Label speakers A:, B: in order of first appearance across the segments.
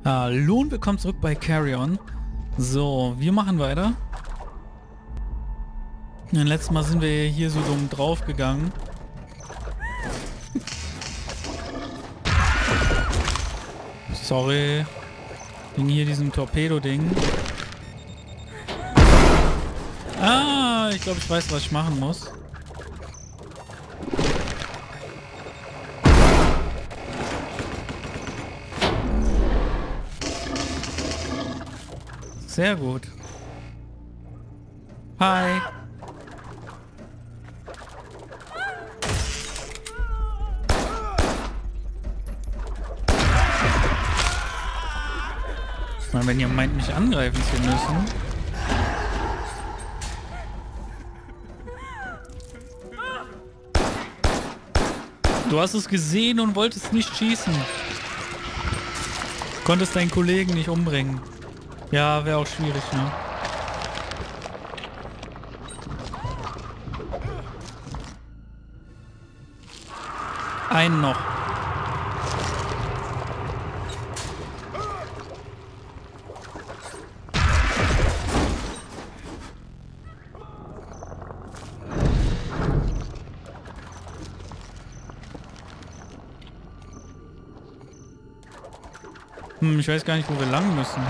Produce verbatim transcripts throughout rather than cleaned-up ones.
A: Hallo und willkommen zurück bei Carrion. So, wir machen weiter. Ja, letztes Mal sind wir hier so dumm drauf gegangen. Sorry. Wegen hier diesem Torpedo-Ding. Ah, ich glaube, ich weiß, was ich machen muss. Sehr gut. Hi. Ich meine, wenn ihr meint, mich angreifen zu müssen. Du hast es gesehen und wolltest nicht schießen. Konntest deinen Kollegen nicht umbringen. Ja, wäre auch schwierig, ne? Einen noch. Hm, ich weiß gar nicht, wo wir lang müssen.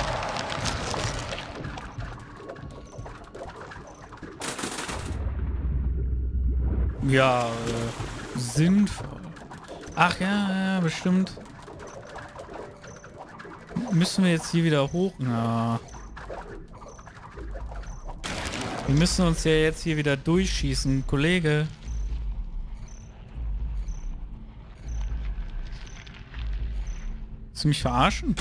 A: Ja, äh, sinnvoll. Ach ja, ja, bestimmt. Müssen wir jetzt hier wieder hoch? Na. Wir müssen uns ja jetzt hier wieder durchschießen, Kollege. Willst du mich verarschen?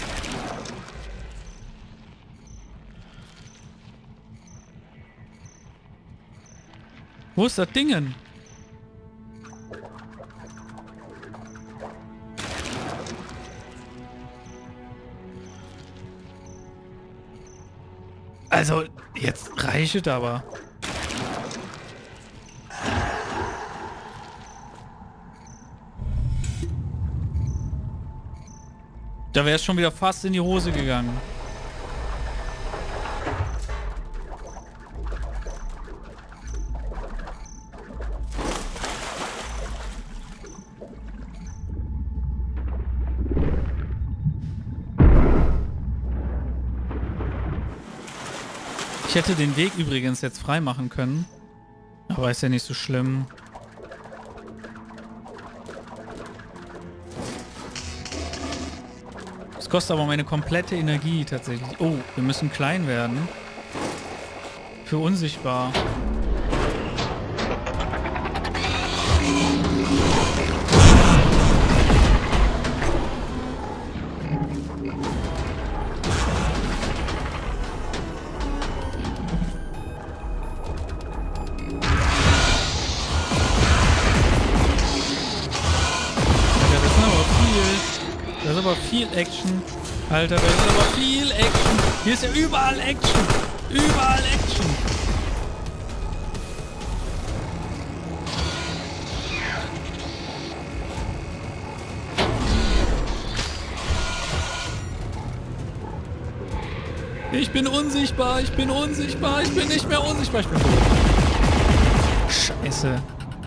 A: Wo ist das Dingen? Also, jetzt reicht es aber. Da wäre es schon wieder fast in die Hose gegangen. Ich hätte den Weg übrigens jetzt frei machen können. Aber ist ja nicht so schlimm. Es kostet aber meine komplette Energie tatsächlich. Oh, wir müssen klein werden. Für unsichtbar. Da ist aber viel Action. Alter, da ist aber viel Action. Hier ist ja überall Action. Überall Action. Ich bin unsichtbar. Ich bin unsichtbar. Ich bin nicht mehr unsichtbar. Ich bin tot. Scheiße.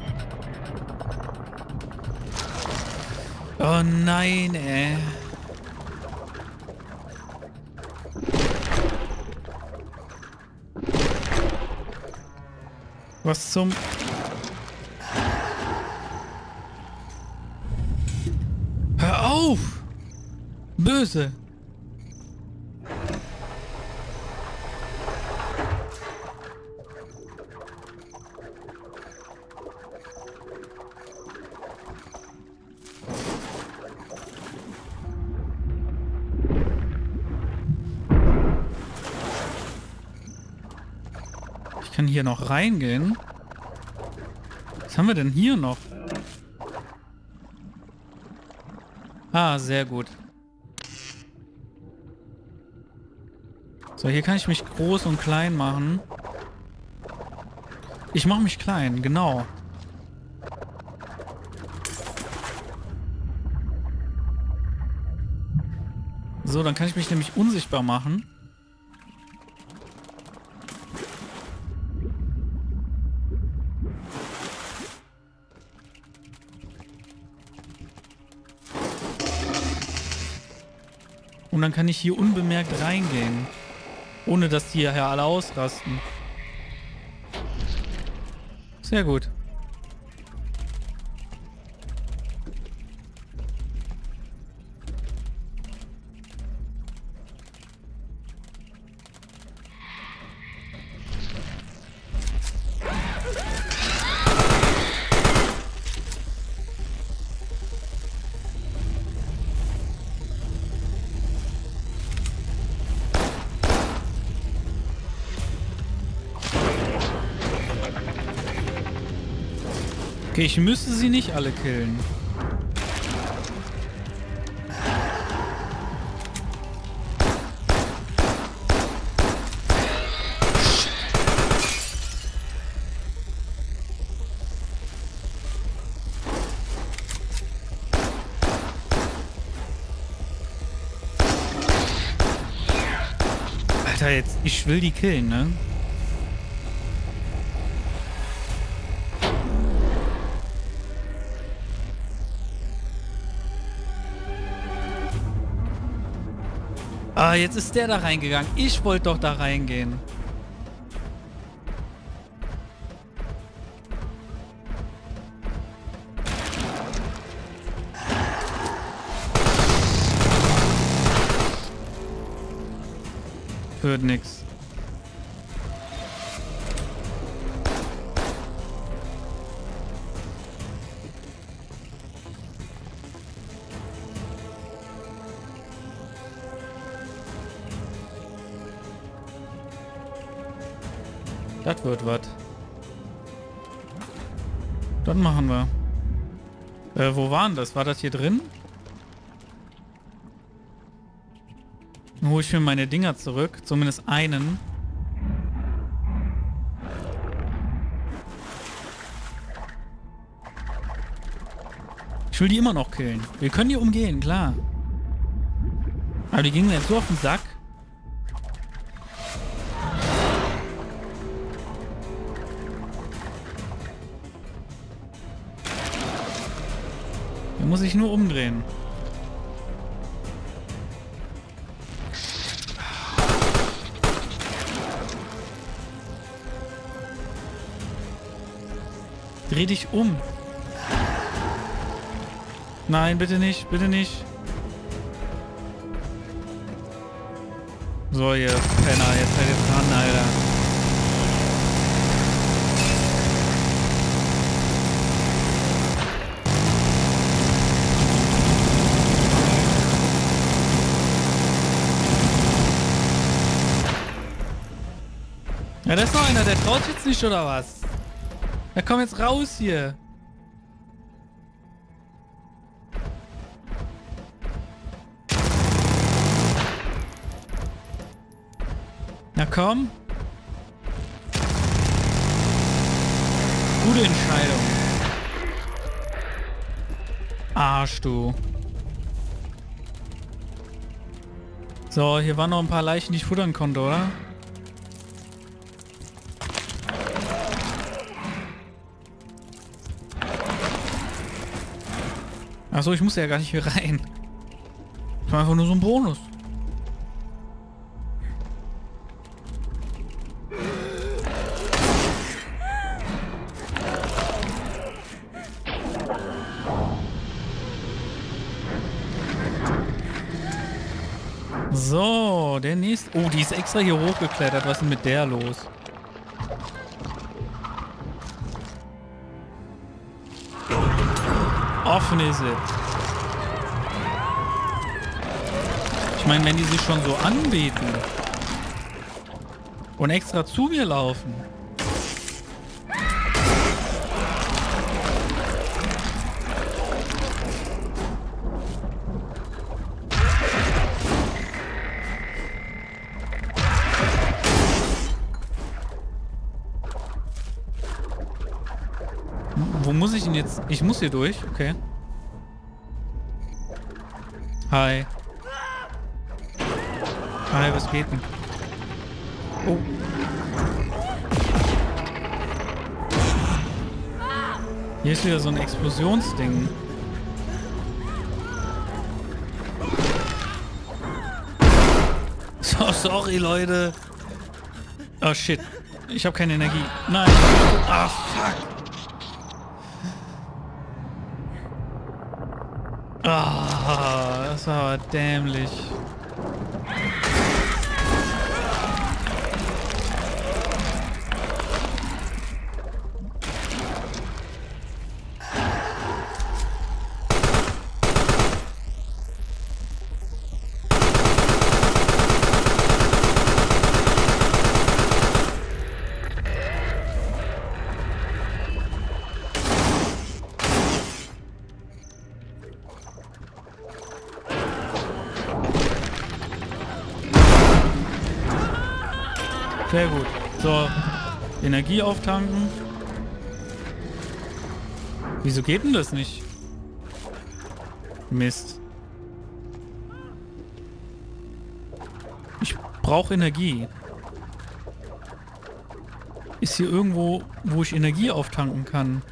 A: Oh nein, ey. Was zum... Hör auf! Böse! Ich kann hier noch reingehen. Was haben wir denn hier noch? Ah, sehr gut. So, hier kann ich mich groß und klein machen. Ich mache mich klein, genau. So, dann kann ich mich nämlich unsichtbar machen. Und dann kann ich hier unbemerkt reingehen. Ohne dass die hier alle ausrasten. Sehr gut. Okay, ich müsste sie nicht alle killen. Alter, jetzt, ich will die killen, ne? Ah, jetzt ist der da reingegangen. Ich wollte doch da reingehen. Hört nix. Das wird was. Dann machen wir. Äh, wo waren das? War das hier drin? Dann hole ich mir meine Dinger zurück. Zumindest einen. Ich will die immer noch killen. Wir können die umgehen, klar. Aber die gingen mir jetzt so auf den Sack. Da muss ich nur umdrehen. Dreh dich um. Nein, bitte nicht, bitte nicht. So, ihr Penner, jetzt seid ihr dran, Alter. Ja, da ist noch einer, der traut jetzt nicht, oder was? Na komm jetzt raus hier. Na komm. Gute Entscheidung. Arsch, du. So, hier waren noch ein paar Leichen, die ich futtern konnte, oder? Achso, ich muss ja gar nicht hier rein. Das war einfach nur so ein Bonus. So, der nächste... Oh, die ist extra hier hochgeklettert. Was ist denn mit der los? Offen ist es. Ich meine, wenn die sich schon so anbieten und extra zu mir laufen. Wo muss ich denn jetzt? Ich muss hier durch, okay. Hi. Halbes Beten. Oh. Hier ist wieder so ein Explosionsding. So, sorry, Leute. Oh, shit. Ich habe keine Energie. Nein. Ah, fuck. Ah, das war aber dämlich. Sehr gut. So, Energie auftanken. Wieso geht denn das nicht? Mist. Ich brauche Energie. Ist hier irgendwo, wo ich Energie auftanken kann?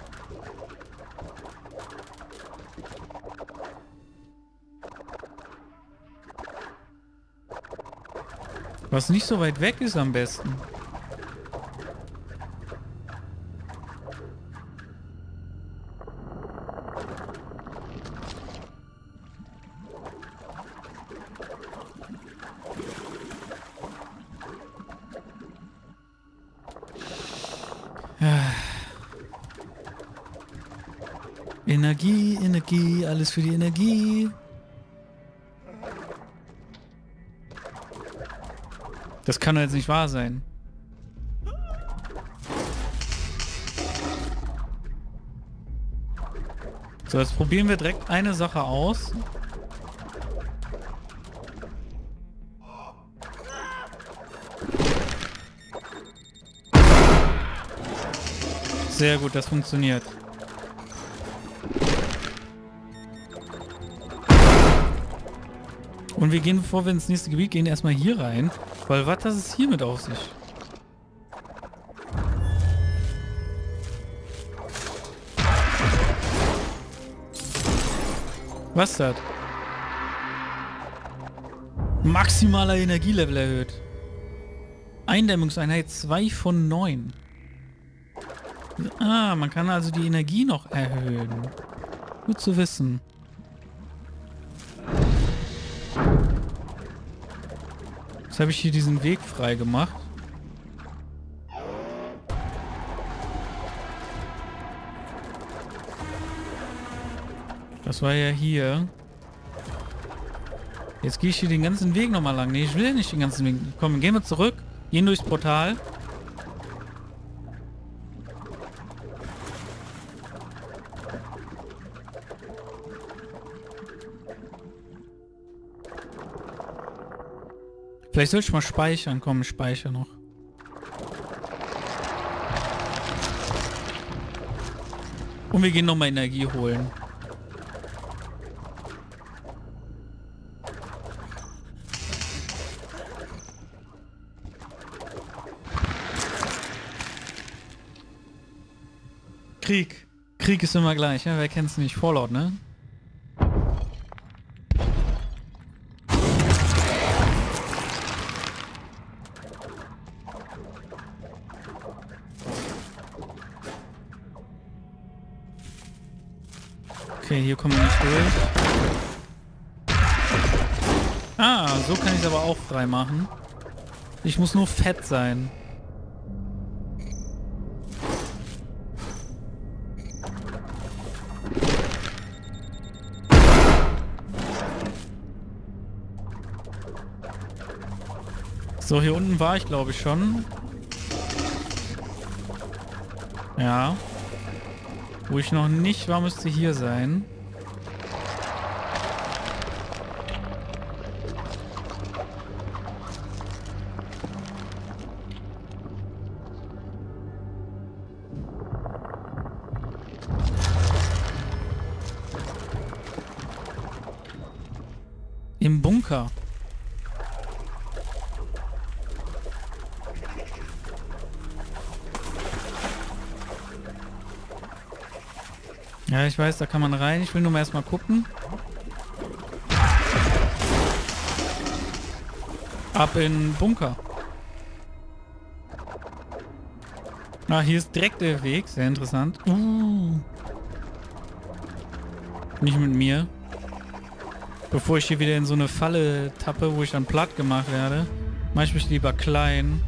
A: Was nicht so weit weg ist am besten. Energie, Energie, alles für die Energie. Das kann doch jetzt nicht wahr sein. So, jetzt probieren wir direkt eine Sache aus. Sehr gut, das funktioniert. Und wir gehen, bevor wir ins nächste Gebiet gehen, erstmal hier rein. Weil was das ist hier mit auf sich? Was ist das? Maximaler Energielevel erhöht. Eindämmungseinheit zwei von neun. Ah, man kann also die Energie noch erhöhen. Gut zu wissen. Jetzt habe ich hier diesen Weg frei gemacht. Das war ja hier. Jetzt gehe ich hier den ganzen Weg nochmal lang. Nee, ich will ja nicht den ganzen Weg. Komm, gehen wir zurück. Gehen durchs Portal. Vielleicht soll ich mal speichern. Komm, ich speichere noch. Und wir gehen nochmal Energie holen. Krieg. Krieg ist immer gleich, ja? Wer kennt's nicht? Fallout, ne? Okay, hier kommen wir nicht durch. Ah, so kann ich es aber auch frei machen. Ich muss nur fett sein. So, hier unten war ich, glaube ich, schon. Ja. Wo ich noch nicht war, müsste hier sein. Im Bunker. Ja, ich weiß, da kann man rein. Ich will nur mal erstmal gucken. Ab in Bunker. Ah, hier ist direkt der Weg. Sehr interessant. Uh. Nicht mit mir. Bevor ich hier wieder in so eine Falle tappe, wo ich dann platt gemacht werde, mache ich mich lieber klein.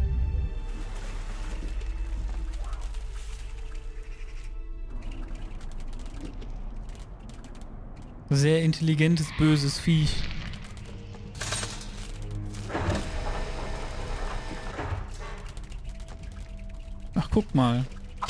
A: Sehr intelligentes, böses Viech. Ach, guck mal.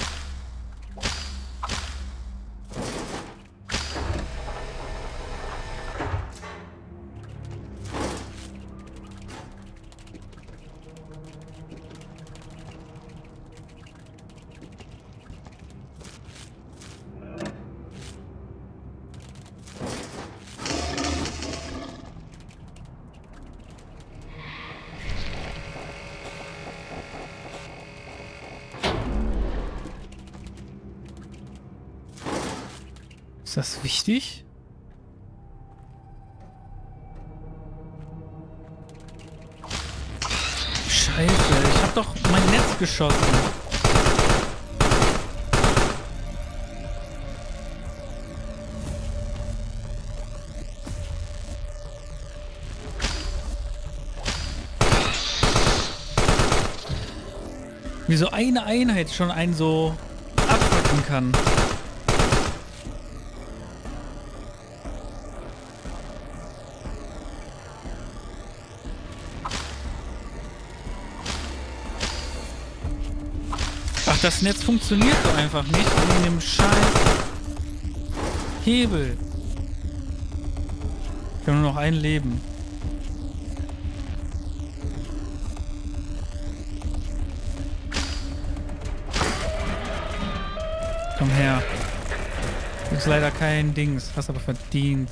A: Ist das wichtig? Scheiße, ich hab doch mein Netz geschossen. Wie so eine Einheit schon einen so abpacken kann. Ach, das Netz funktioniert so einfach nicht wegen dem scheiß Hebel. Ich habe nur noch ein Leben. Komm her. Du hast leider kein Dings. Hast aber verdient.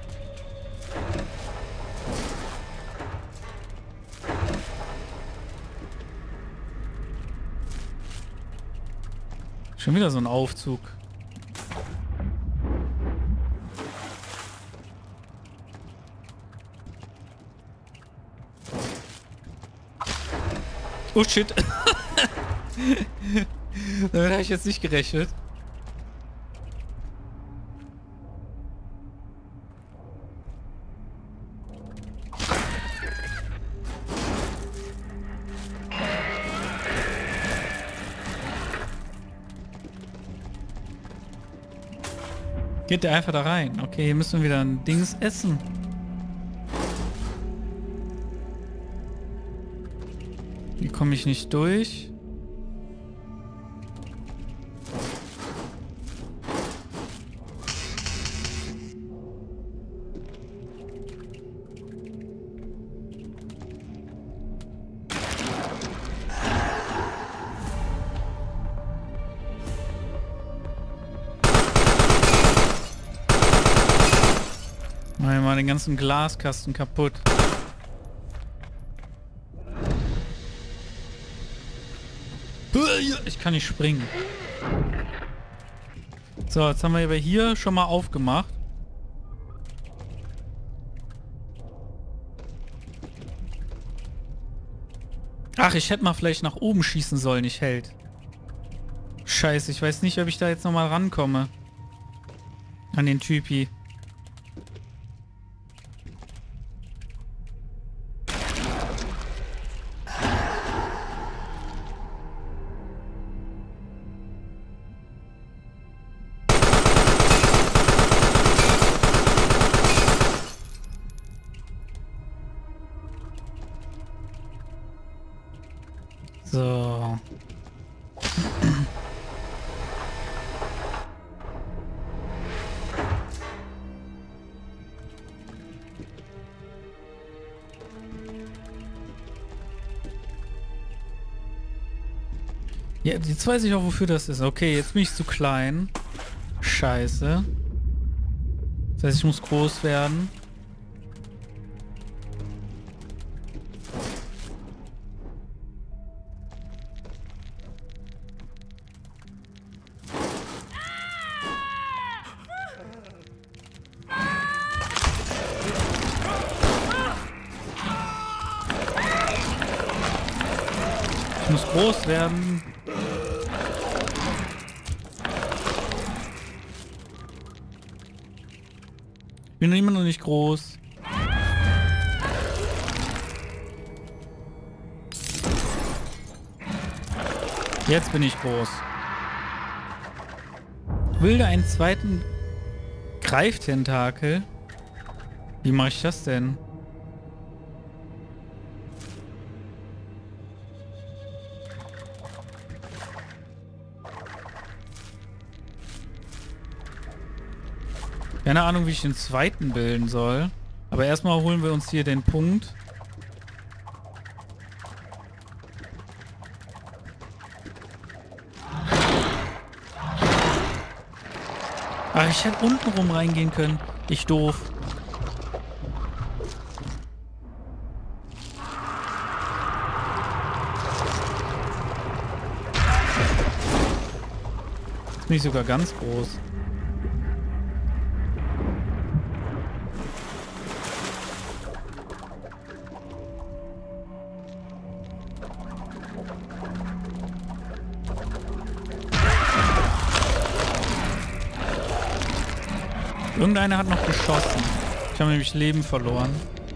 A: Schon wieder so ein Aufzug. Oh shit. Damit habe ich jetzt nicht gerechnet. Geht der einfach da rein? Okay, hier müssen wir wieder ein Dings essen. Hier komme ich nicht durch. Mal den ganzen Glaskasten kaputt. Ich kann nicht springen. So, jetzt haben wir aber hier schon mal aufgemacht. Ach, ich hätte mal vielleicht nach oben schießen sollen, nicht hält. Scheiße, ich weiß nicht, ob ich da jetzt nochmal rankomme. An den Typi. So. Ja, jetzt weiß ich auch, wofür das ist. Okay, jetzt bin ich zu klein. Scheiße. Das heißt, ich muss groß werden. Ich muss groß werden. Ich bin immer noch nicht groß. Jetzt bin ich groß. Wilde einen zweiten Greiftentakel. Wie mache ich das denn? Keine Ahnung, wie ich den zweiten bilden soll. Aber erstmal holen wir uns hier den Punkt. Ach, ich hätte unten rum reingehen können. Ich doof. Jetzt bin ich sogar ganz groß. Irgendeiner hat noch geschossen. Ich habe nämlich Leben verloren.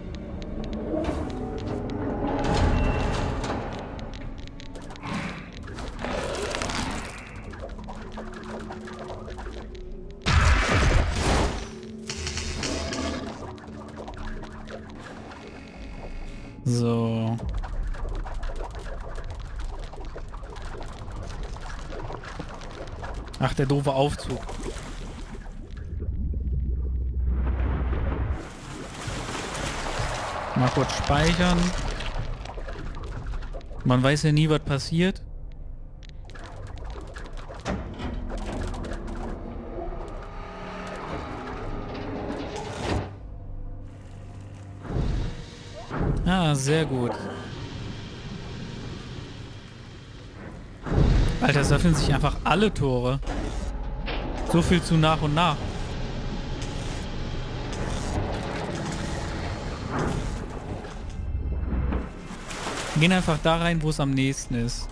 A: So. Ach, der doofe Aufzug. Mal kurz speichern. Man weiß ja nie, was passiert. Ah, sehr gut. Alter, es öffnen sich einfach alle Tore. So viel zu nach und nach. Wir gehen einfach da rein, wo es am nächsten ist.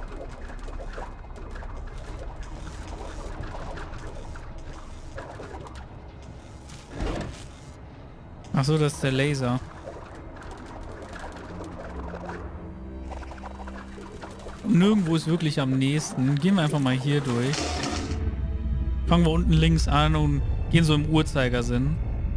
A: Ach so, das ist der Laser. Nirgendwo ist wirklich am nächsten. Gehen wir einfach mal hier durch. Fangen wir unten links an und gehen so im Uhrzeigersinn.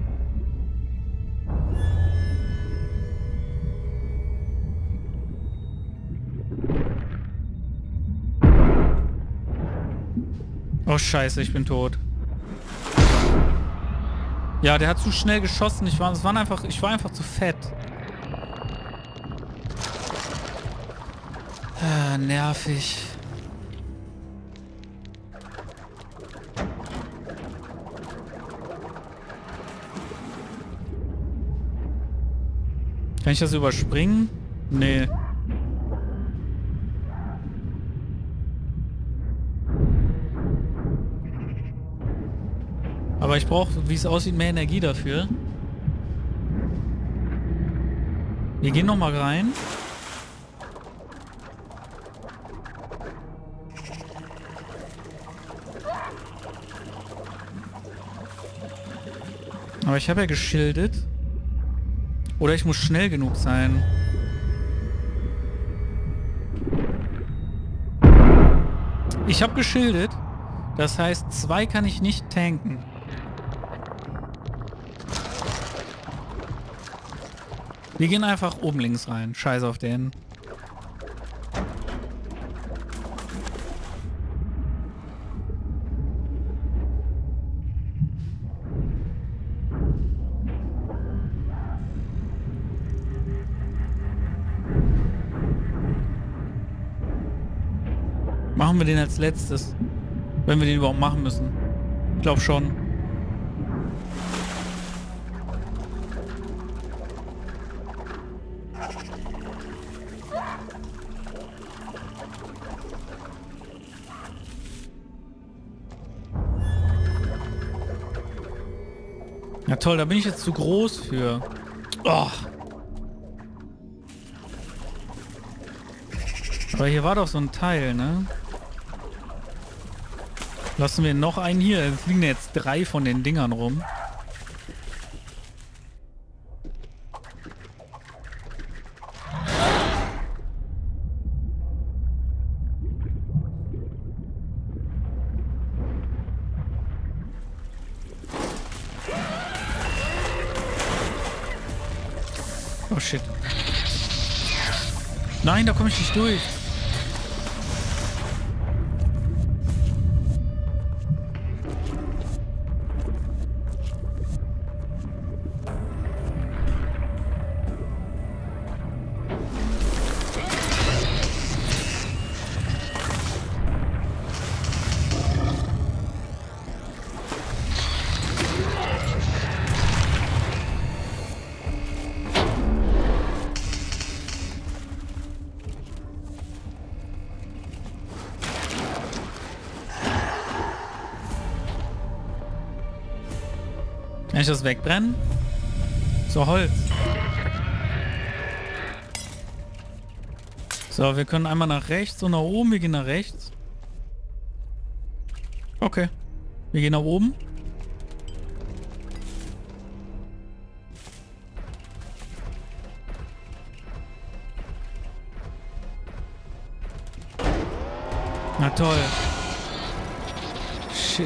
A: Oh scheiße, ich bin tot. Ja, der hat zu schnell geschossen. Ich war, es waren einfach, ich war einfach zu fett. Ah, nervig. Kann ich das überspringen? Nee. Aber ich brauche, wie es aussieht, mehr Energie dafür. Wir gehen nochmal rein. Aber ich habe ja geschildert. Oder ich muss schnell genug sein. Ich habe geschildert. Das heißt, zwei kann ich nicht tanken. Wir gehen einfach oben links rein. Scheiß auf den. Machen wir den als letztes. Wenn wir den überhaupt machen müssen. Ich glaube schon. Ja toll, da bin ich jetzt zu groß für. Oh. Aber hier war doch so ein Teil, ne? Lassen wir noch einen hier. Es liegen jetzt drei von den Dingern rum. Oh shit. Nein, da komme ich nicht durch. Kann ich das wegbrennen? So, Holz. So, wir können einmal nach rechts und nach oben. Wir gehen nach rechts. Okay. Wir gehen nach oben. Na toll. Shit.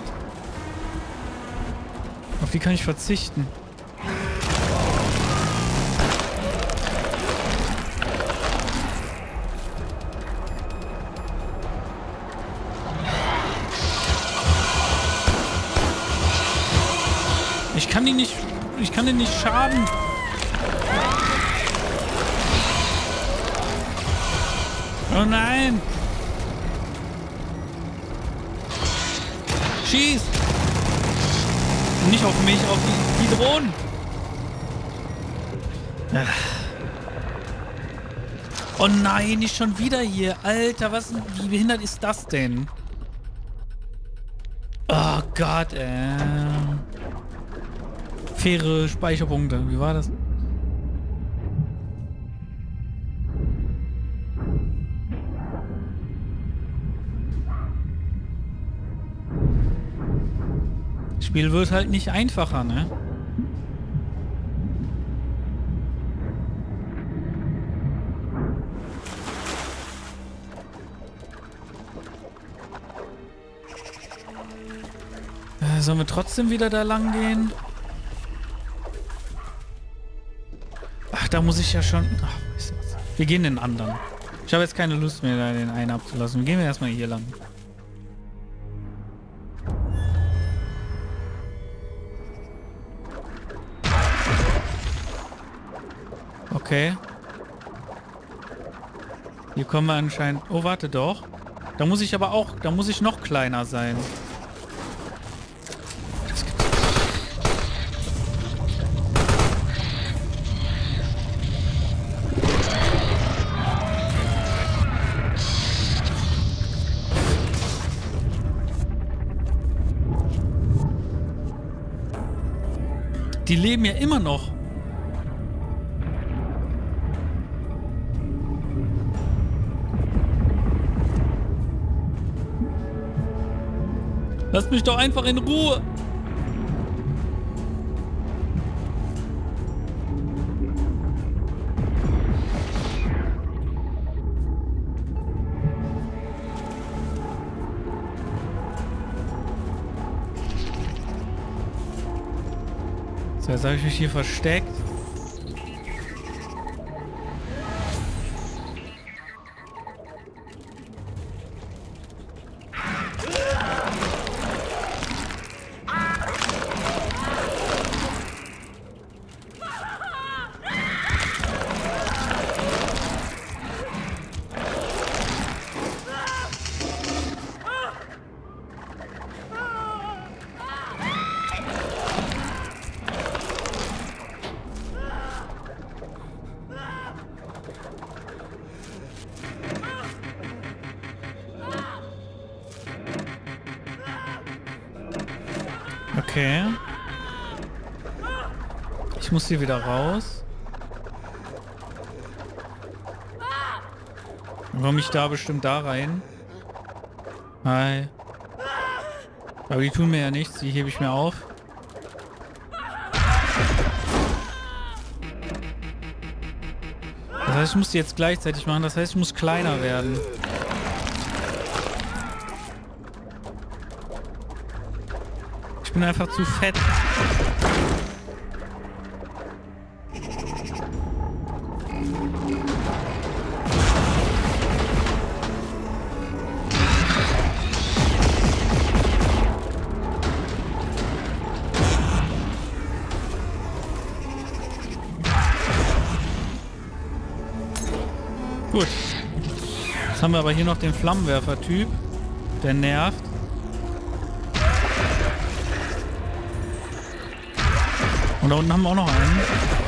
A: Auf die kann ich verzichten. Ich kann die nicht... Ich kann den nicht schaden. Oh nein! Schieß! Nicht auf mich, auf die, die Drohnen. Oh nein, nicht schon wieder hier. Alter, was, wie behindert ist das denn? Oh Gott, äh. Faire Speicherpunkte. Wie war das? Das Spiel wird halt nicht einfacher, ne? Äh, sollen wir trotzdem wieder da lang gehen? Ach, da muss ich ja schon... Ach, weißt du was? Wir gehen den anderen. Ich habe jetzt keine Lust mehr, da den einen abzulassen. Gehen wir erstmal hier lang. Okay. Hier kommen wir anscheinend... Oh, warte doch. Da muss ich aber auch... Da muss ich noch kleiner sein. Das gibt's nicht. Die leben ja immer noch. Lasst mich doch einfach in Ruhe. So, jetzt habe ich mich hier versteckt. Okay. Ich muss hier wieder raus. Dann komme ich da bestimmt da rein. Hi. Aber die tun mir ja nichts, die hebe ich mir auf. Das heißt, ich muss die jetzt gleichzeitig machen. Das heißt, ich muss kleiner werden. Ich bin einfach zu fett. Gut. Jetzt haben wir aber hier noch den Flammenwerfer-Typ. Der nervt. Und da unten haben wir auch noch einen.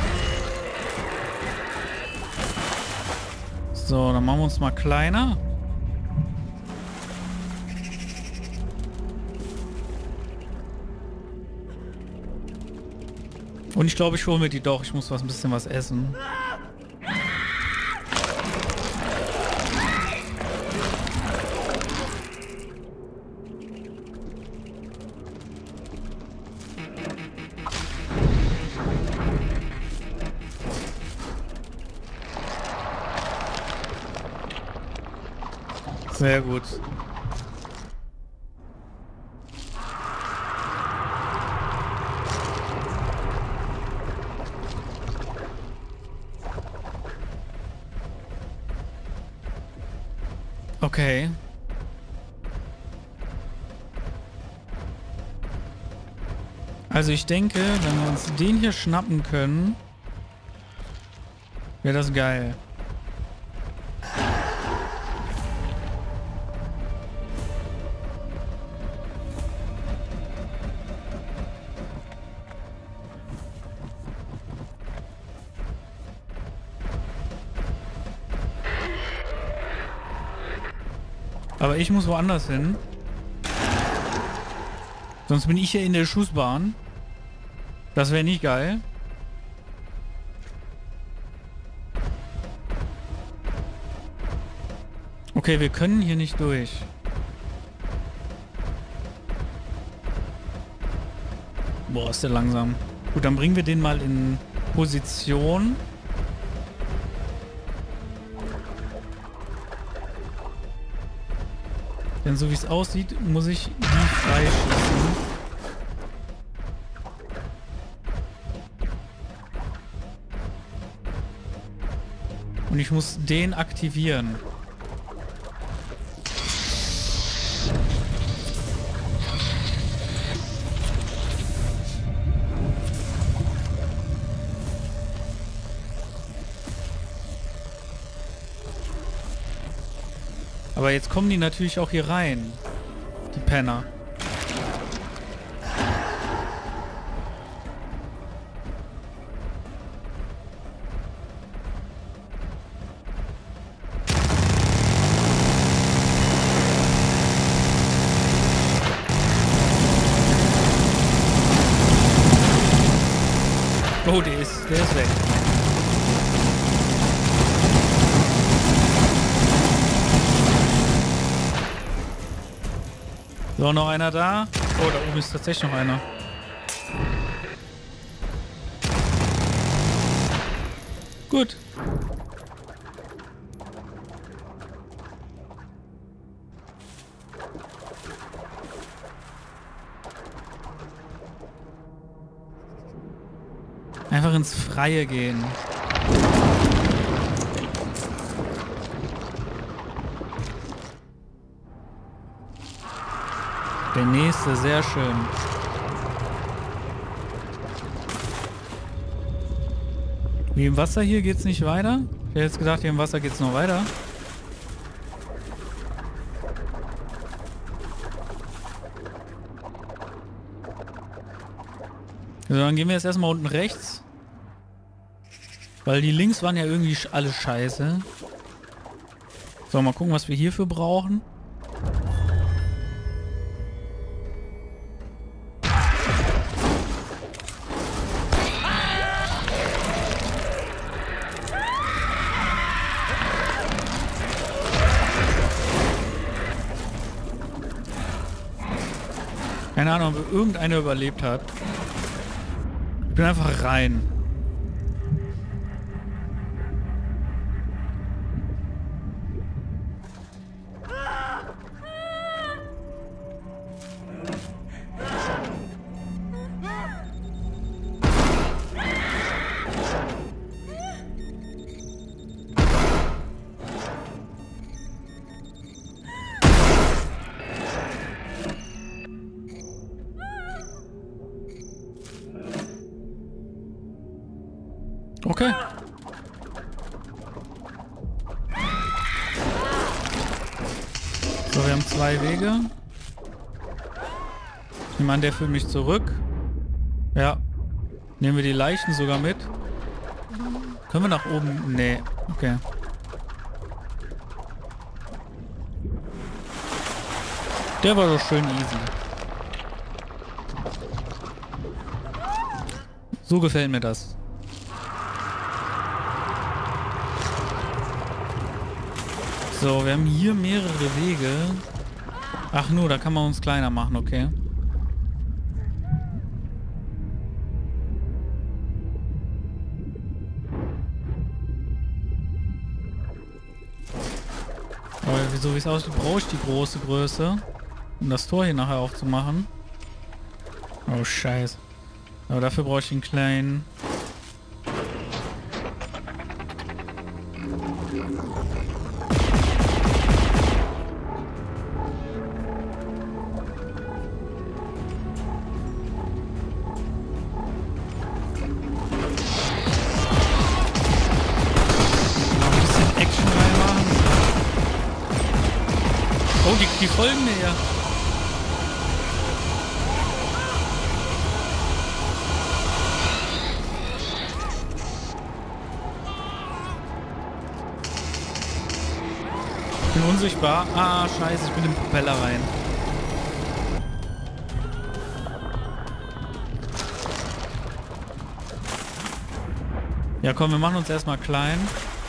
A: So, dann machen wir uns mal kleiner. Und ich glaube, ich hole mir die doch. Ich muss was ein bisschen was essen. Sehr gut. Okay. Also ich denke, wenn wir uns den hier schnappen können, wäre das geil. Aber ich muss woanders hin. Sonst bin ich hier in der Schussbahn. Das wäre nicht geil. Okay, wir können hier nicht durch. Boah, ist der langsam. Gut, dann bringen wir den mal in Position. Denn so wie es aussieht, muss ich die freischießen. Und ich muss den aktivieren. Aber jetzt kommen die natürlich auch hier rein. Die Penner. Oh, der ist, der ist weg. So, noch einer da. Oh, da oben ist tatsächlich noch einer. Gut. Einfach ins Freie gehen. Der nächste, sehr schön. Wie im Wasser hier geht's nicht weiter? Ich hätte jetzt gedacht, hier im Wasser geht's noch weiter. So, dann gehen wir jetzt erstmal unten rechts. Weil die links waren ja irgendwie alle scheiße. So, mal gucken, was wir hierfür brauchen. Keine Ahnung, ob irgendeiner überlebt hat. Ich bin einfach rein. Okay. So, wir haben zwei Wege. Ich nehme an, der führt mich zurück. Ja. Nehmen wir die Leichen sogar mit. Können wir nach oben? Nee. Okay. Der war doch schön easy. So gefällt mir das. So, wir haben hier mehrere Wege. Ach nur, da kann man uns kleiner machen, okay. Aber wieso, wie es aussieht, brauche ich die große Größe, um das Tor hier nachher aufzumachen. Oh, scheiße. Aber dafür brauche ich den kleinen. Oh, die, die folgen mir ja. Ich bin unsichtbar. Ah, scheiße, ich bin im Propeller rein. Ja, komm, wir machen uns erstmal klein.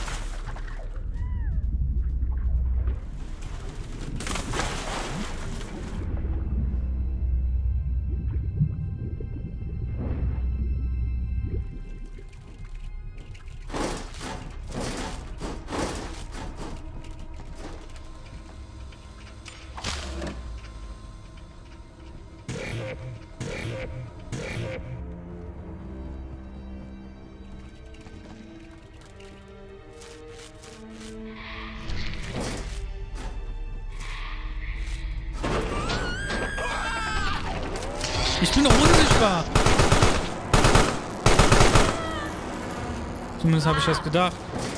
A: Ich bin doch unsichtbar. Zumindest habe ich das gedacht.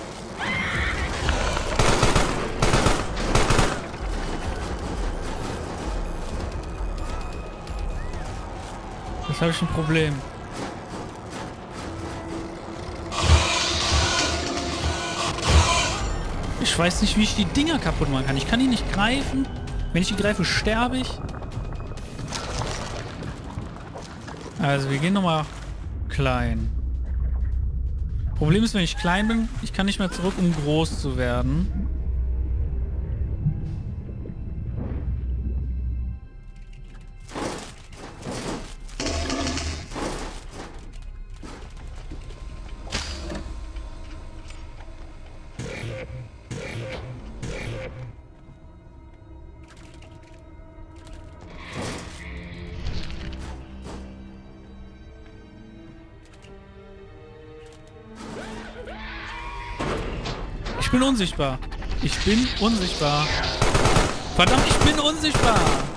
A: Jetzt habe ich ein Problem. Ich weiß nicht, wie ich die Dinger kaputt machen kann. Ich kann die nicht greifen. Wenn ich die greife, sterbe ich. Also wir gehen nochmal klein. Problem ist, wenn ich klein bin, ich kann nicht mehr zurück, um groß zu werden. Ich bin unsichtbar. Ich bin unsichtbar. Verdammt, ich bin unsichtbar.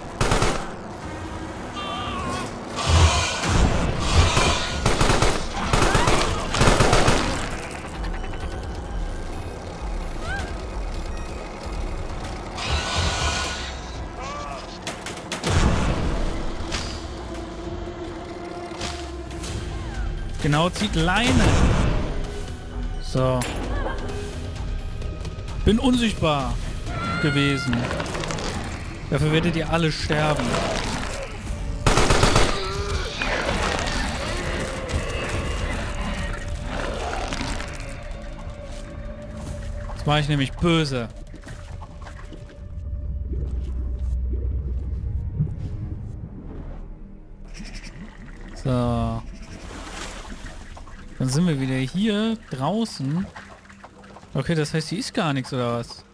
A: Genau, zieht Leine. So. Bin unsichtbar gewesen. Dafür werdet ihr alle sterben. Jetzt mache ich nämlich böse. So. Dann sind wir wieder hier draußen. Okay, das heißt, hier ist gar nichts, oder was?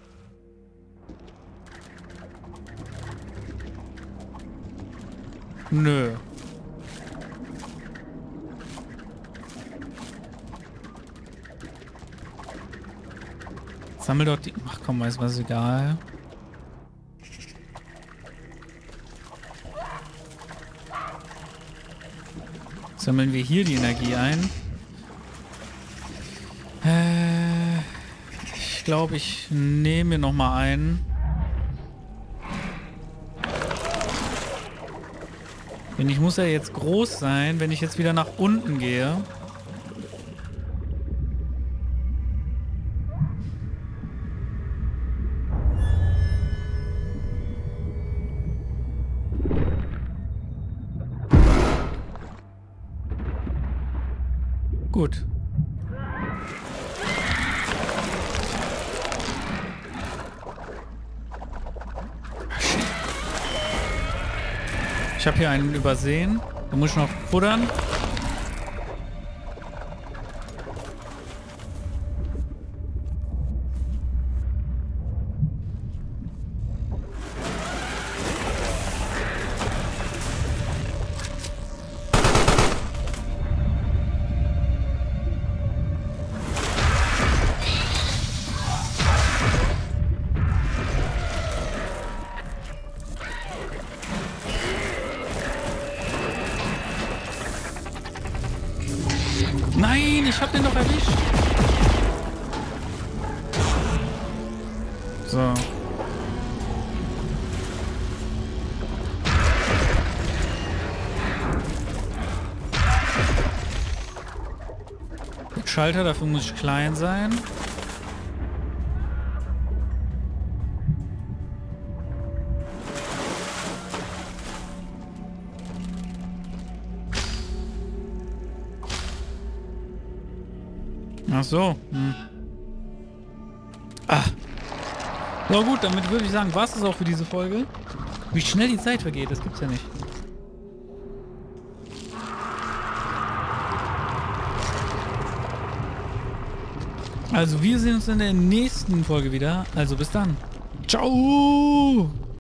A: Nö. Sammel dort die... Ach komm, ist was egal. Sammeln wir hier die Energie ein. Äh, ich glaube, ich nehme mir noch mal einen. Denn ich muss ja jetzt groß sein, wenn ich jetzt wieder nach unten gehe. Gut. Ich habe hier einen übersehen. Da muss ich noch futtern. Nein, ich hab den doch erwischt. So. Der Schalter, dafür muss ich klein sein. Ach so. Hm. Ah. So gut, damit würde ich sagen, war es das auch für diese Folge. Wie schnell die Zeit vergeht, das gibt's ja nicht. Also wir sehen uns in der nächsten Folge wieder. Also bis dann. Ciao!